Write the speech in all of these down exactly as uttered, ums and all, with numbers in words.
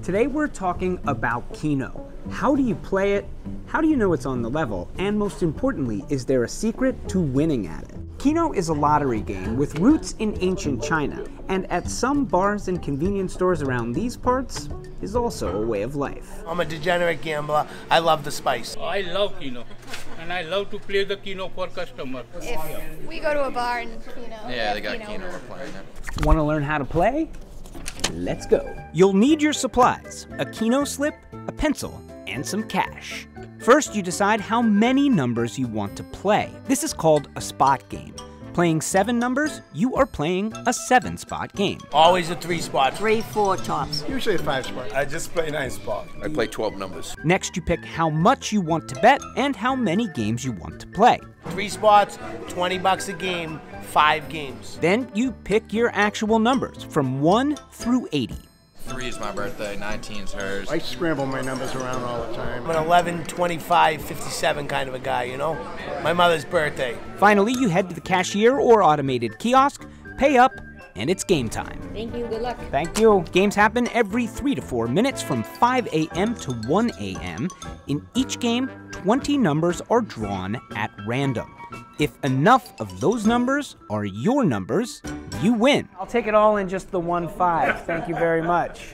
Today we're talking about Keno. How do you play it? How do you know it's on the level? And most importantly, is there a secret to winning at it? Keno is a lottery game with roots in ancient China, and at some bars and convenience stores around these parts is also a way of life. I'm a degenerate gambler. I love the spice. I love Keno, and I love to play the Keno for customer. If we go to a bar and, you know, yeah, they got Keno, Keno, we're playing it. Want to learn how to play? Let's go. You'll need your supplies, a Keno slip, a pencil, and some cash. First, you decide how many numbers you want to play. This is called a spot game. Playing seven numbers, you are playing a seven spot game. Always a three spot. Three, four tops. Usually a five spot. I just play nine spot. I play twelve numbers. Next, you pick how much you want to bet and how many games you want to play. Three spots, twenty bucks a game, five games. Then you pick your actual numbers from one through eighty. Three is my birthday, nineteen's hers. I scramble my numbers around all the time. I'm an eleven, twenty-five, fifty-seven kind of a guy, you know? My mother's birthday. Finally, you head to the cashier or automated kiosk, pay up, and it's game time. Thank you, good luck. Thank you. Games happen every three to four minutes from five a m to one a m In each game, twenty numbers are drawn at random. If enough of those numbers are your numbers, you win. I'll take it all in just the one five. Thank you very much.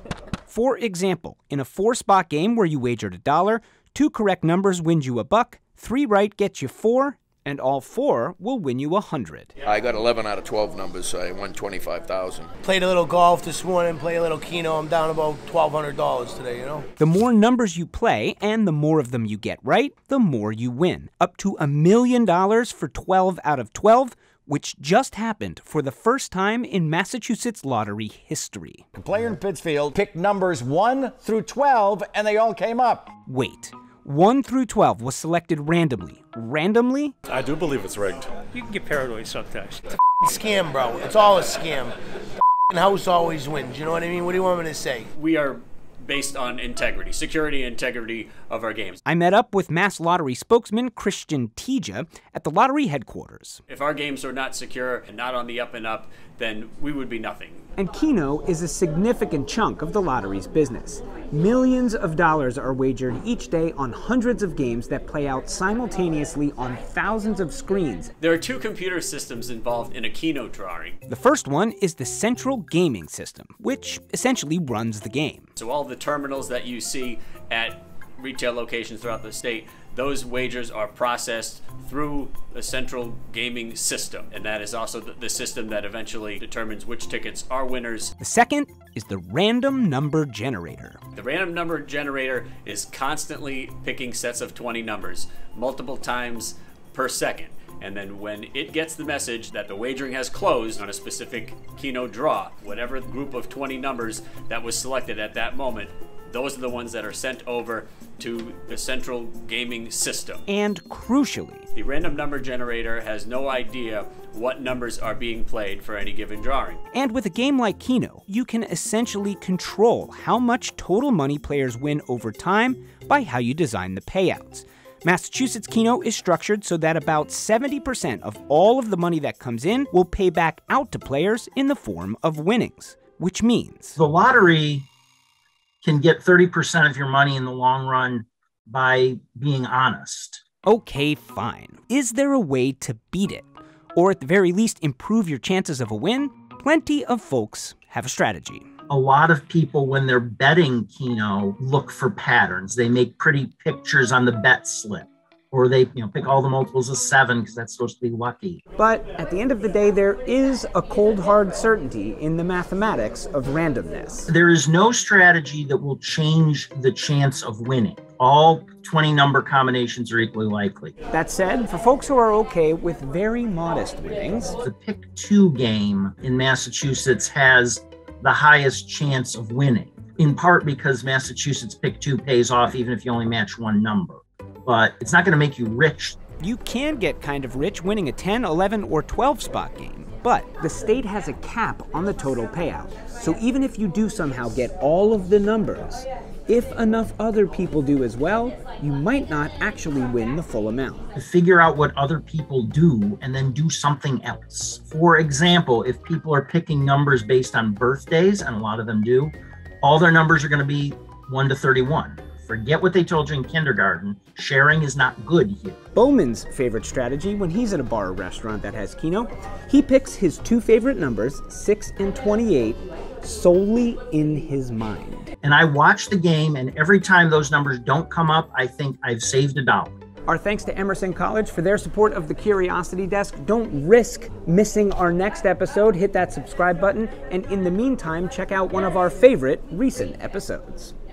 For example, in a four-spot game where you wagered a dollar, two correct numbers wins you a buck, three right gets you four, and all four will win you a hundred. I got eleven out of twelve numbers, so I won twenty-five thousand. Played a little golf this morning, play a little Keno. I'm down about twelve hundred dollars today, you know? The more numbers you play and the more of them you get right, the more you win. Up to a million dollars for twelve out of twelve, which just happened for the first time in Massachusetts lottery history. The player in Pittsfield picked numbers one through twelve, and they all came up. Wait. one through twelve was selected randomly. Randomly? I do believe it's rigged. You can get paranoid sometimes. It's a scam, bro. It's all a scam. The house always wins, you know what I mean? What do you want me to say? We are based on integrity, security and integrity of our games. I met up with Mass Lottery spokesman Christian Tija at the lottery headquarters. If our games are not secure and not on the up and up, then we would be nothing. And Keno is a significant chunk of the lottery's business. Millions of dollars are wagered each day on hundreds of games that play out simultaneously on thousands of screens. There are two computer systems involved in a Keno drawing. The first one is the central gaming system, which essentially runs the game. So all the terminals that you see at retail locations throughout the state, those wagers are processed through a central gaming system. And that is also the system that eventually determines which tickets are winners. The second is the random number generator. The random number generator is constantly picking sets of twenty numbers, multiple times per second. And then when it gets the message that the wagering has closed on a specific Keno draw, whatever group of twenty numbers that was selected at that moment, those are the ones that are sent over to the central gaming system. And crucially, the random number generator has no idea what numbers are being played for any given drawing. And with a game like Keno, you can essentially control how much total money players win over time by how you design the payouts. Massachusetts Keno is structured so that about seventy percent of all of the money that comes in will pay back out to players in the form of winnings, which means the lottery can get thirty percent of your money in the long run by being honest. Okay, fine. Is there a way to beat it? Or at the very least, improve your chances of a win? Plenty of folks have a strategy. A lot of people, when they're betting Keno, look for patterns. They make pretty pictures on the bet slip. Or they you know, pick all the multiples of seven because that's supposed to be lucky. But at the end of the day, there is a cold, hard certainty in the mathematics of randomness. There is no strategy that will change the chance of winning. All twenty number combinations are equally likely. That said, for folks who are okay with very modest winnings, the pick two game in Massachusetts has the highest chance of winning, in part because Massachusetts pick two pays off even if you only match one number. But it's not going to make you rich. You can get kind of rich winning a ten, eleven, or twelve spot game, but the state has a cap on the total payout. So even if you do somehow get all of the numbers, if enough other people do as well, you might not actually win the full amount. To figure out what other people do and then do something else. For example, if people are picking numbers based on birthdays, and a lot of them do, All their numbers are going to be one to thirty-one. Forget what they told you in kindergarten. Sharing is not good here. Bowman's favorite strategy when he's at a bar or restaurant that has Keno, he picks his two favorite numbers, six and twenty-eight, solely in his mind. And I watch the game, and every time those numbers don't come up, I think I've saved a dollar. Our thanks to Emerson College for their support of the Curiosity Desk. Don't risk missing our next episode. Hit that subscribe button, and in the meantime, check out one of our favorite recent episodes.